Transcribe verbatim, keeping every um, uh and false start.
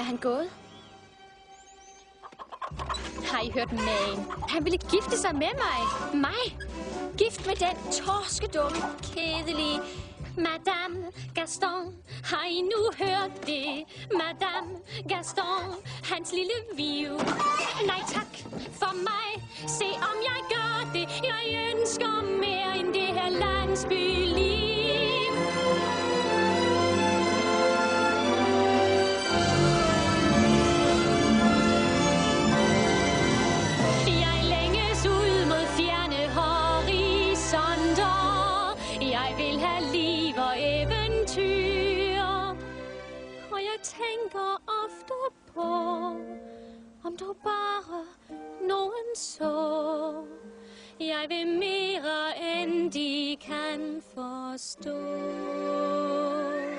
han gået? Har I hørt magen? Han ville gifte sig med mig. Mig? Gift med den torskedumme, kedelige Madame Gaston. Har I nu hørt det? Madame Gaston, hans lille viv. Nej tak for mig. Se om jeg gør det. Jeg ønsker mere end det her landsbyliv. Jeg længes ud mod fjerne horisonter. Jeg vil have liv og eventyr. Og jeg tænker ofte på, om du bare nogen så. Jeg vil mere end de kan forstå.